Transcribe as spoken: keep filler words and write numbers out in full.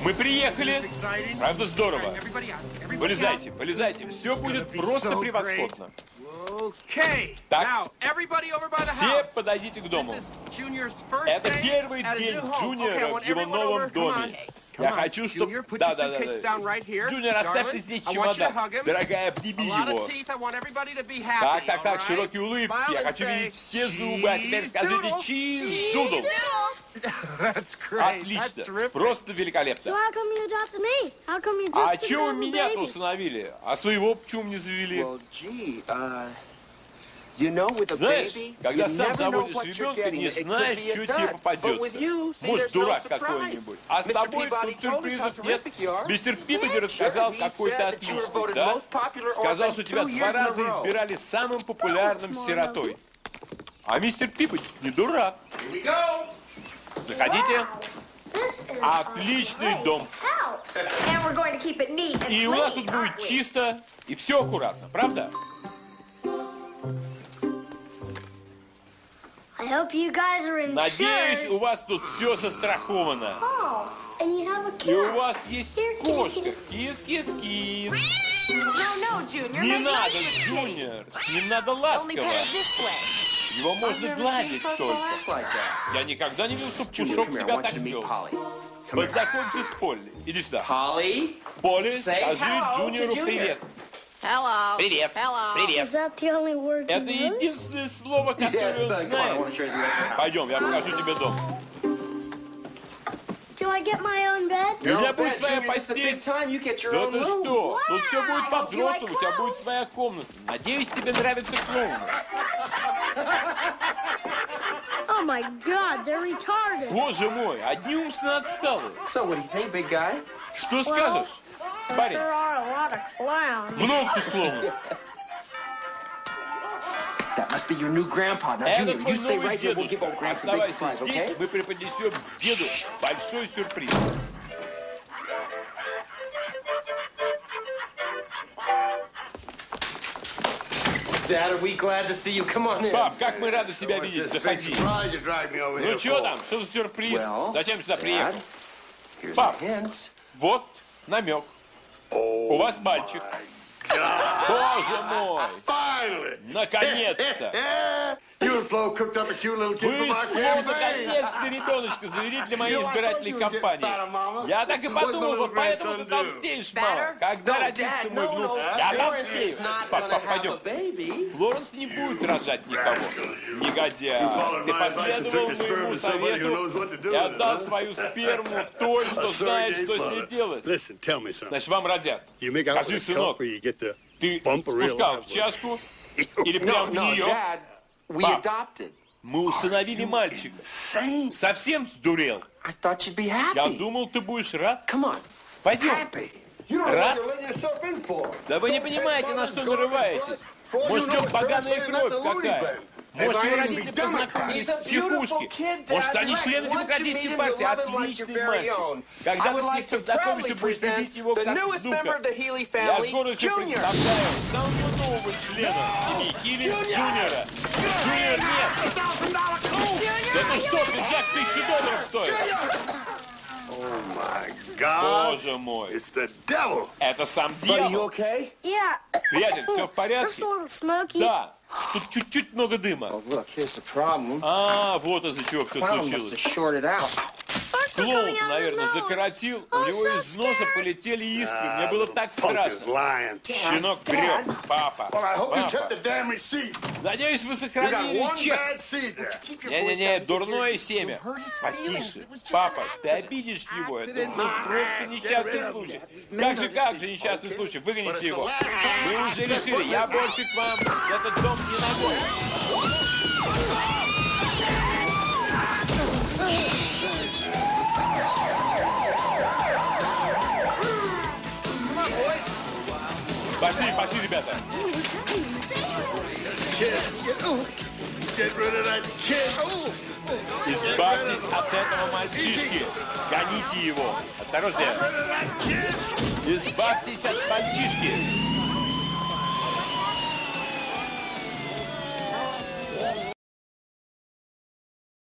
Мы приехали. Правда здорово. Вылезайте, вылезайте. Все будет просто превосходно. Так, все подойдите к дому. Это первый день Джуниора в его новом доме. Я хочу, чтобы... Да, да, да, да. Джуниор, оставь ты здесь чемодан. Дорогая, обними его. Так, так, так, широкие улыбки. Я хочу видеть все зубы. А теперь скажите чиз дудл. Отлично. Просто великолепно. А чего вы меня-то усыновили? А своего почему не завели? Знаешь, когда сам заводишь ребенка, не знаешь, что тебе попадется. Может, дурак какой-нибудь. А с тобой тут сюрпризов нет. Мистер Пибоди рассказал, какой ты отличный, да? Сказал, что тебя два раза избирали самым популярным сиротой. А мистер Пибоди не дурак. Заходите. Отличный дом. И у нас тут будет чисто и все аккуратно, правда? Надеюсь, у вас тут все застраховано. И у вас есть кошка. Кис-кис-кис. Не надо, Джуниор. Не надо ласково. Его можно гладить только. Я никогда не видел, чтобы Пушок тебя так вел. Познакомься с Полли. Иди сюда. Полли, скажи Джуниору привет. Hello. Привет. Hello. Привет. Это единственное слово, которое он знает. Пойдем, я покажу тебе дом. Do I get my own bed? У меня будет своя постель. Да ты что? Тут все будет по-взрослому, у тебя будет своя комната. Надеюсь, тебе нравится клоун. Oh my God, they're retarded. Боже мой, одни умственно отсталые. So what do you think, big guy? Что скажешь, парень? There are a lot of clowns. Много тут клоунов. That must be your new grandpa. Now, Это Junior, твой you stay новый right here. We'll дедушка. give old Gramps a big Оставайся surprise, здесь, okay? мы преподнесем деду большой сюрприз. Dad, are we glad to see you? Come on in. Пап, как мы рады тебя видеть. Заходи. Ну что там? Что за сюрприз? Well, Зачем сюда приехал? Here's a Пап, hint. вот намек. У вас мальчик. Боже мой! Наконец-то! You and Flo cooked up a cute little kid Вы for с my Фло campaign. наконец-то ребеночка завели для моей избирательной кампании. Я так и подумал, вот поэтому ты толстеешь мало. Когда родится мой внук, я толстею. Папа, пойдем. Флоренс не будет рожать никого. Негодяй. Ты последовал моему совету и отдал свою сперму той, что знает, что с ней делать. Listen, tell me something. Значит, вам родят. You make out Скажи, with a сынок, cup or you get the ты bump a real спускал loud в one. чашку или No, прям в no, нее? Dad, we Pop. adopted. Мы усыновили мальчика. Same. Совсем сдурел? I thought you'd be Я happy. думал, ты будешь рад. Come on. Пойдем. Happy. You don't know Рад? what you're letting yourself in for. Да вы не понимаете, на что нарываетесь. Может, в нем поганая кровь какая. Может, его родители познакомились в психушке. Может, они члены демократической партии. Отличный мальчик. Когда вы с ним познакомишься, будешь любить его как внука. Я с гордостью представляю самого нового члена семьи Хилли Джуниора. Джуниор нет. Да это что, пиджак тысячу долларов стоит? Oh my God. Боже мой. It's the devil. Это сам Buddy, you дьявол. okay? Yeah. Приятель, все в Just порядке? a little smoky. Да. Тут чуть-чуть много дыма. Oh, look, here's the problem. А, вот из-за чего все Clown must have случилось. shorted out. Sparks are coming Клоун, out of his наверное, nose. закоротил. У Oh, него so из носа scared. полетели искры. Мне было так Punk is страшно. lying. Щенок врет. Папа. Well, I hope you kept Папа. the damn receipt. Надеюсь, вы You got сохранили one чек. bad seed there. Не-не-не, дурное семя. Потише. Папа, ты обидишь его. Это ну, просто несчастный случай. Как же, как же несчастный случай? Выгоните его. Мы уже решили. Я больше к вам в этот дом не ногой. Пошли, пошли, ребята. Kid, get rid of that kid. Избавьтесь от этого мальчишки. Гоните его. Осторожнее. Избавьтесь от мальчишки.